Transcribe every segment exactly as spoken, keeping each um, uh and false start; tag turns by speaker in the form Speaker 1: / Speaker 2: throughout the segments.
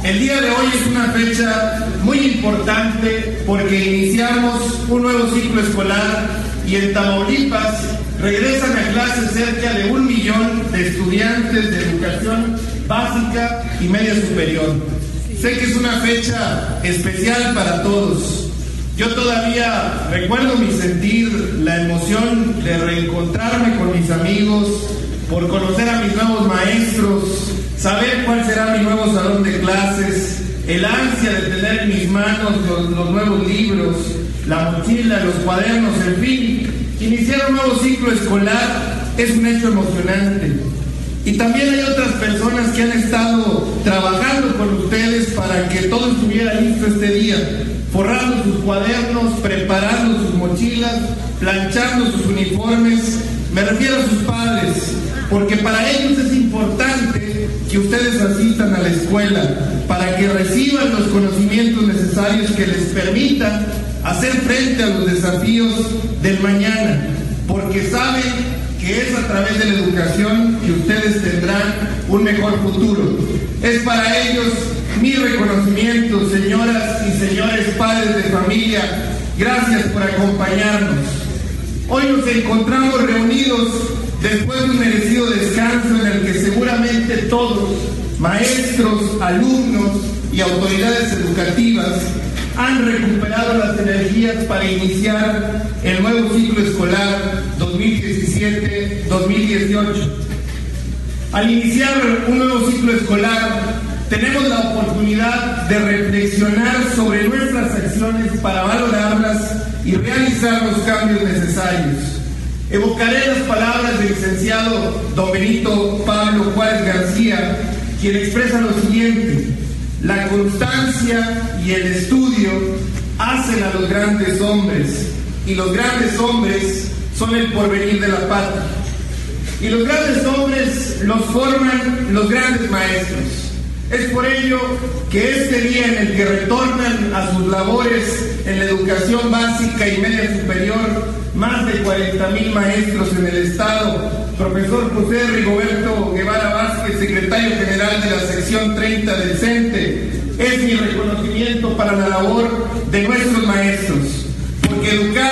Speaker 1: El día de hoy es una fecha muy importante porque iniciamos un nuevo ciclo escolar y en Tamaulipas regresan a clases cerca de un millón de estudiantes de educación básica y media superior. Sé que es una fecha especial para todos. Yo todavía recuerdo mi sentir, la emoción de reencontrarme con mis amigos, por conocer a mis nuevos maestros, saber cuál será mi nuevo salón de clases, el ansia de tener en mis manos los, los nuevos libros, la mochila, los cuadernos, en fin. Iniciar un nuevo ciclo escolar es un hecho emocionante. Y también hay otras personas que han estado trabajando con ustedes para que todo estuviera listo este día, forrando sus cuadernos, preparando sus mochilas, planchando sus uniformes. Me refiero a sus padres, porque para ellos es importante que ustedes asistan a la escuela, para que reciban los conocimientos necesarios que les permitan hacer frente a los desafíos del mañana, porque saben que es a través de la educación que ustedes tendrán un mejor futuro. Es para ellos mi reconocimiento, señoras y señores padres de familia. Gracias por acompañarnos. Hoy nos encontramos reunidos después de un merecido descanso en el que seguramente todos, maestros, alumnos y autoridades educativas, han recuperado las energías para iniciar el nuevo ciclo escolar dos mil diecisiete dos mil dieciocho. Al iniciar un nuevo ciclo escolar, tenemos la oportunidad de reflexionar sobre nuestras acciones para valorarlas y realizar los cambios necesarios. Evocaré las palabras del licenciado don Benito Pablo Juárez García, quien expresa lo siguiente: la constancia y el estudio hacen a los grandes hombres, y los grandes hombres son el porvenir de la patria. Y los grandes hombres los forman los grandes maestros. Es por ello que este día en el que retornan a sus labores en la educación básica y media superior más de cuarenta mil maestros en el estado, profesor José Rigoberto Guevara Vázquez, secretario general de la sección treinta del CENTE, es mi reconocimiento para la labor de nuestros maestros, porque educar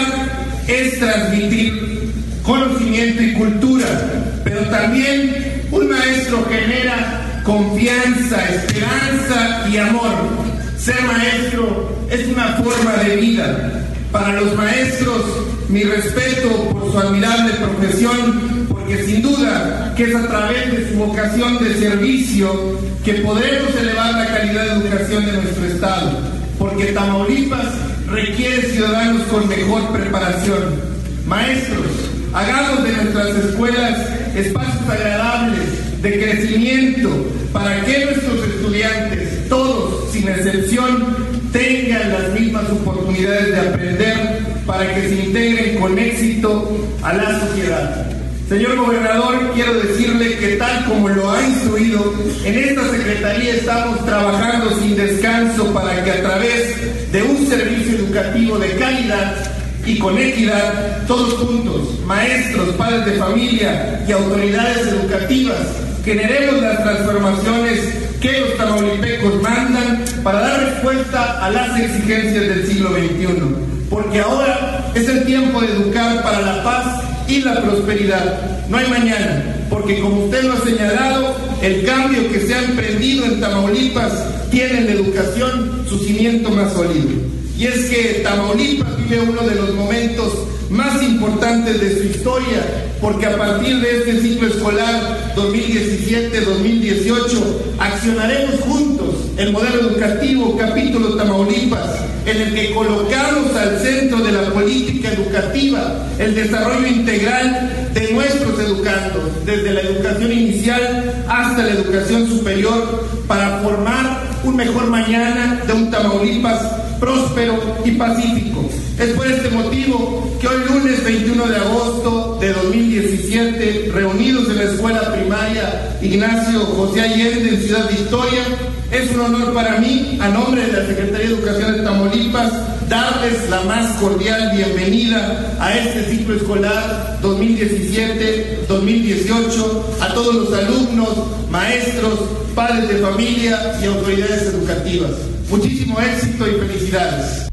Speaker 1: es transmitir conocimiento y cultura, pero también un maestro genera confianza, esperanza y amor. Ser maestro es una forma de vida. Para los maestros, mi respeto por su admirable profesión, porque sin duda que es a través de su vocación de servicio que podremos elevar la calidad de educación de nuestro estado, porque Tamaulipas requiere ciudadanos con mejor preparación. Maestros, hagamos de nuestras escuelas espacios agradables de crecimiento para que nuestros estudiantes, todos sin excepción, tengan las mismas oportunidades de aprender para que se integren con éxito a la sociedad. Señor gobernador, quiero decirle que tal como lo ha instruido, en esta secretaría estamos trabajando sin descanso para que a través de un servicio educativo de calidad y con equidad, todos juntos, maestros, padres de familia y autoridades educativas, generemos las transformaciones que los tamaulipecos mandan para dar respuesta a las exigencias del siglo veintiuno. Porque ahora es el tiempo de educar para la paz y la prosperidad. No hay mañana, porque como usted lo ha señalado, el cambio que se ha emprendido en Tamaulipas tiene en la educación su cimiento más sólido. Y es que Tamaulipas vive uno de los momentos más importantes de su historia, porque a partir de este ciclo escolar dos mil diecisiete dos mil dieciocho accionaremos juntos el modelo educativo capítulo Tamaulipas, en el que colocamos al centro de la política educativa el desarrollo integral de nuestros educandos, desde la educación inicial hasta la educación superior, para formar un mejor mañana de un Tamaulipas próspero y pacífico. Es por este motivo que hoy lunes veintiuno de agosto de dos mil diecisiete, reunidos en la escuela primaria Ignacio José Allende en Ciudad Victoria, es un honor para mí, a nombre de la Secretaría de Educación de Tamaulipas, darles la más cordial bienvenida a este ciclo escolar dos mil diecisiete dos mil dieciocho, a todos los alumnos, maestros, padres de familia y autoridades educativas. Muchísimo éxito y felicidades.